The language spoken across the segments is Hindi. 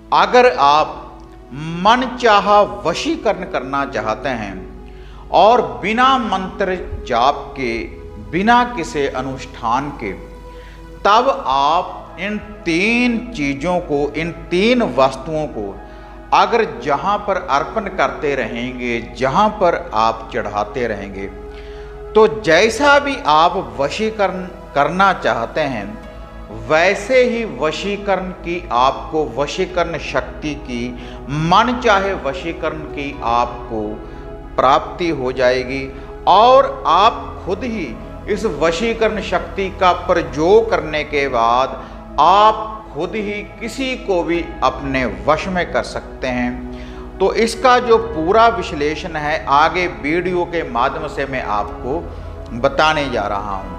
अगर आप मनचाहा वशीकरण करना चाहते हैं और बिना मंत्र जाप के, बिना किसी अनुष्ठान के, तब आप इन 3 चीज़ों को, इन 3 वस्तुओं को अगर जहाँ पर अर्पण करते रहेंगे, जहाँ पर आप चढ़ाते रहेंगे, तो जैसा भी आप वशीकरण करना चाहते हैं वैसे ही वशीकरण की, आपको वशीकरण शक्ति की, मन चाहे वशीकरण की आपको प्राप्ति हो जाएगी और आप खुद ही इस वशीकरण शक्ति का प्रयोग करने के बाद आप खुद ही किसी को भी अपने वश में कर सकते हैं। तो इसका जो पूरा विश्लेषण है आगे वीडियो के माध्यम से मैं आपको बताने जा रहा हूं।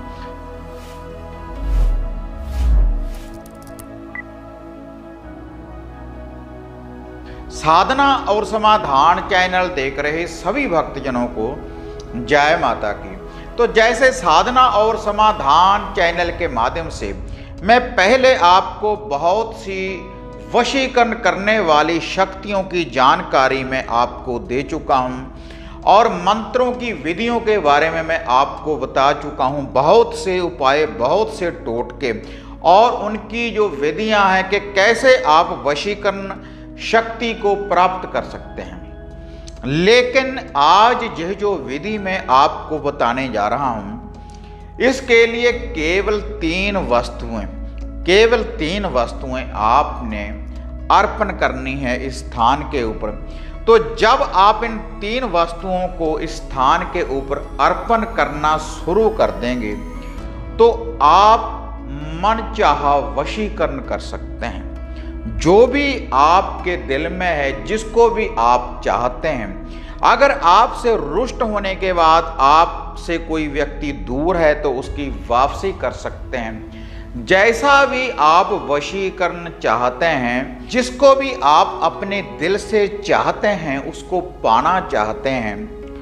साधना और समाधान चैनल देख रहे सभी भक्तजनों को जय माता की। तो जैसे साधना और समाधान चैनल के माध्यम से मैं पहले आपको बहुत सी वशीकरण करने वाली शक्तियों की जानकारी मैं आपको दे चुका हूं और मंत्रों की विधियों के बारे में मैं आपको बता चुका हूं, बहुत से उपाय, बहुत से टोटके और उनकी जो विधियां हैं कि कैसे आप वशीकरण शक्ति को प्राप्त कर सकते हैं। लेकिन आज यह जो विधि मैं आपको बताने जा रहा हूं, इसके लिए केवल 3 वस्तुएं आपने अर्पण करनी है इस स्थान के ऊपर। तो जब आप इन 3 वस्तुओं को इस स्थान के ऊपर अर्पण करना शुरू कर देंगे तो आप मनचाहा वशीकरण कर सकते हैं। जो भी आपके दिल में है, जिसको भी आप चाहते हैं, अगर आपसे रुष्ट होने के बाद आपसे कोई व्यक्ति दूर है तो उसकी वापसी कर सकते हैं। जैसा भी आप वशीकरण चाहते हैं, जिसको भी आप अपने दिल से चाहते हैं, उसको पाना चाहते हैं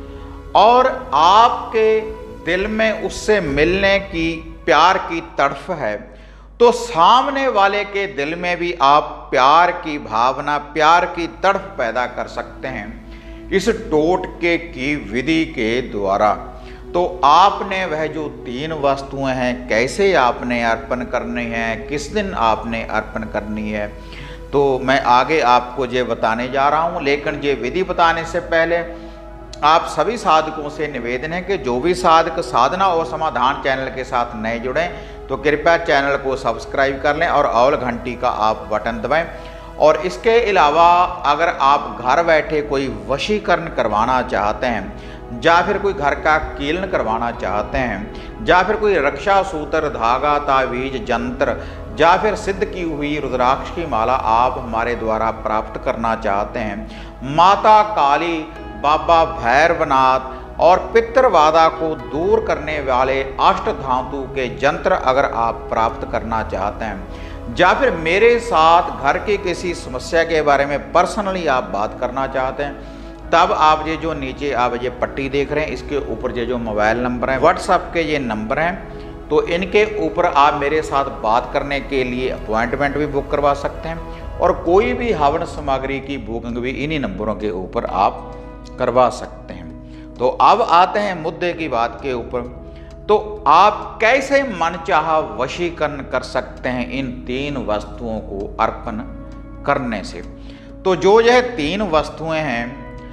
और आपके दिल में उससे मिलने की, प्यार की तड़फ है, तो सामने वाले के दिल में भी आप प्यार की भावना, प्यार की तड़फ पैदा कर सकते हैं इस टोटके की विधि के द्वारा। तो आपने वह जो 3 वस्तुएं हैं, कैसे आपने अर्पण करनी है, किस दिन आपने अर्पण करनी है, तो मैं आगे आपको ये बताने जा रहा हूं। लेकिन ये विधि बताने से पहले आप सभी साधकों से निवेदन है कि जो भी साधक साधना और समाधान चैनल के साथ नए जुड़े तो कृपया चैनल को सब्सक्राइब कर लें और ऑल घंटी का आप बटन दबाएं। और इसके अलावा अगर आप घर बैठे कोई वशीकरण करवाना चाहते हैं, या फिर कोई घर का कीलन करवाना चाहते हैं, या फिर कोई रक्षा सूत्र, धागा, तावीज, जंत्र, या फिर सिद्ध की हुई रुद्राक्ष की माला आप हमारे द्वारा प्राप्त करना चाहते हैं, माता काली, बाबा भैरवनाथ और पितृबाधा को दूर करने वाले अष्टधातु के यंत्र अगर आप प्राप्त करना चाहते हैं, या फिर मेरे साथ घर की किसी समस्या के बारे में पर्सनली आप बात करना चाहते हैं, तब आप ये जो नीचे आप ये पट्टी देख रहे हैं, इसके ऊपर ये जो मोबाइल नंबर है, व्हाट्सएप के ये नंबर हैं, तो इनके ऊपर आप मेरे साथ बात करने के लिए अपॉइंटमेंट भी बुक करवा सकते हैं और कोई भी हवन सामग्री की बुकिंग भी इन्हीं नंबरों के ऊपर आप करवा सकते हैं। तो अब आते हैं मुद्दे की बात के ऊपर। तो आप कैसे मनचाहा वशीकरण कर सकते हैं इन 3 वस्तुओं को अर्पण करने से। तो जो यह 3 वस्तुएं हैं,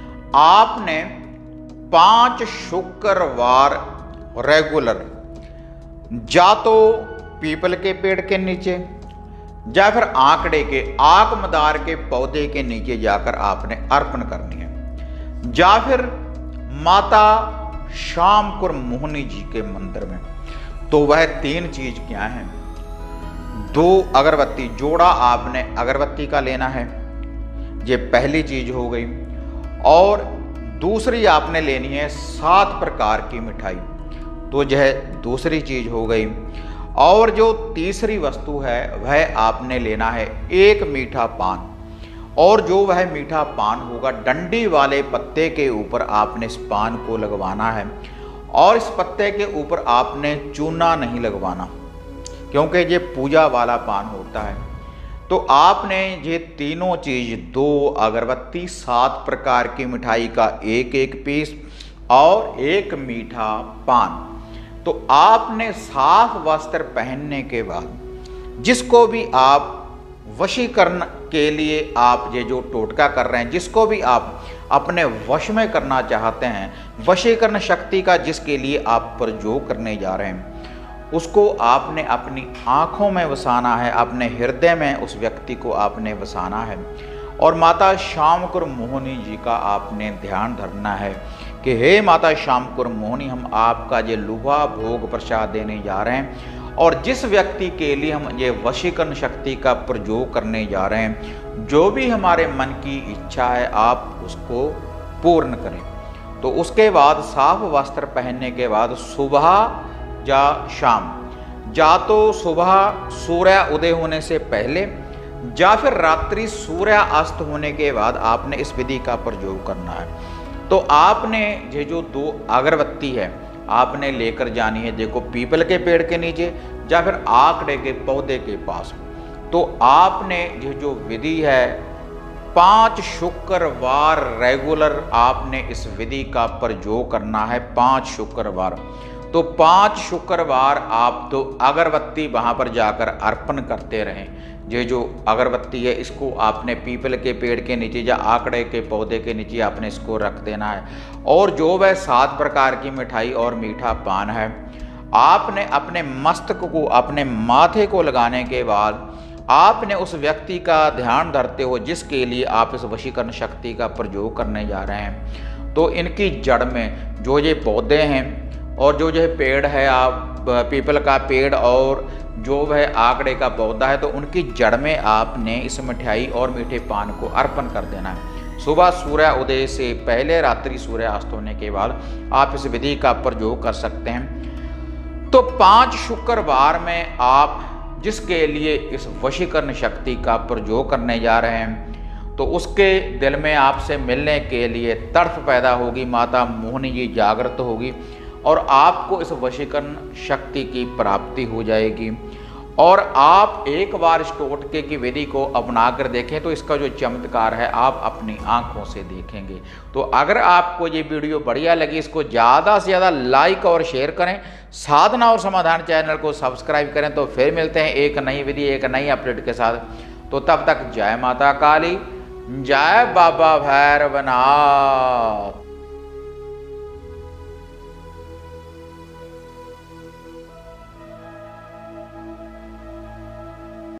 आपने 5 शुक्रवार रेगुलर या तो पीपल के पेड़ के नीचे या फिर आंकड़े के, आकमदार के पौधे के नीचे जाकर आपने अर्पण करनी है, या फिर माता श्यामपुर मोहिनी जी के मंदिर में। तो वह 3 चीज क्या है? 2 अगरबत्ती, जोड़ा आपने अगरबत्ती का लेना है, ये पहली चीज हो गई। और दूसरी आपने लेनी है 7 प्रकार की मिठाई, तो यह दूसरी चीज हो गई। और जो तीसरी वस्तु है वह आपने लेना है 1 मीठा पान, और जो वह मीठा पान होगा डंडी वाले पत्ते के ऊपर आपने इस पान को लगवाना है। और इस पत्ते के ऊपर आपने चूना नहीं लगवाना, क्योंकि ये पूजा वाला पान होता है। तो आपने ये तीनों चीज 2 अगरबत्ती, 7 प्रकार की मिठाई का एक एक पीस और 1 मीठा पान, तो आपने साफ वस्त्र पहनने के बाद जिसको भी आप वशीकरण के लिए आप ये जो टोटका कर रहे हैं, जिसको भी आप अपने वश में करना चाहते हैं, वशीकरण शक्ति का जिसके लिए आप प्रयोग करने जा रहे हैं, उसको आपने अपनी आँखों में बसाना है, अपने हृदय में उस व्यक्ति को आपने बसाना है और माता श्यामकुर मोहिनी जी का आपने ध्यान धरना है कि हे माता श्यामकुर मोहिनी, हम आपका ये लुभा भोग प्रसाद देने जा रहे हैं और जिस व्यक्ति के लिए हम ये वशीकरण शक्ति का प्रयोग करने जा रहे हैं, जो भी हमारे मन की इच्छा है आप उसको पूर्ण करें। तो उसके बाद साफ वस्त्र पहनने के बाद सुबह या शाम, या तो सुबह सूर्य उदय होने से पहले या फिर रात्रि सूर्य अस्त होने के बाद आपने इस विधि का प्रयोग करना है। तो आपने ये जो 2 अगरबत्ती है आपने लेकर जानी है, देखो पीपल के पेड़ के नीचे या फिर आकड़े के पौधे के पास। तो आपने ये जो विधि है 5 शुक्रवार रेगुलर आपने इस विधि का प्रयोग करना है, 5 शुक्रवार। तो 5 शुक्रवार आप तो अगरबत्ती वहाँ पर जाकर अर्पण करते रहें। ये जो अगरबत्ती है इसको आपने पीपल के पेड़ के नीचे या आकड़े के पौधे के नीचे आपने इसको रख देना है और जो वह 7 प्रकार की मिठाई और मीठा पान है आपने अपने मस्तक को, अपने माथे को लगाने के बाद आपने उस व्यक्ति का ध्यान धरते हो जिसके लिए आप इस वशीकरण शक्ति का प्रयोग करने जा रहे हैं। तो इनकी जड़ में जो ये पौधे हैं और जो ये पेड़ है, आप पीपल का पेड़ और जो वह आकड़े का पौधा है, तो उनकी जड़ में आपने इस मिठाई और मीठे पान को अर्पण कर देना है। सुबह सूर्य उदय से पहले, रात्रि सूर्य अस्त होने के बाद आप इस विधि का प्रयोग कर सकते हैं। तो 5 शुक्रवार में आप जिसके लिए इस वशीकरण शक्ति का प्रयोग करने जा रहे हैं, तो उसके दिल में आपसे मिलने के लिए तड़फ पैदा होगी, माता मोहिनी जी जागृत होगी और आपको इस वशीकरण शक्ति की प्राप्ति हो जाएगी। और आप एक बार इस टोटके की विधि को अपना कर देखें तो इसका जो चमत्कार है आप अपनी आंखों से देखेंगे। तो अगर आपको ये वीडियो बढ़िया लगी, इसको ज़्यादा से ज़्यादा लाइक और शेयर करें, साधना और समाधान चैनल को सब्सक्राइब करें। तो फिर मिलते हैं एक नई विधि, एक नई अपडेट के साथ। तो तब तक जय माता काली, जय बाबा भैरवनाथ।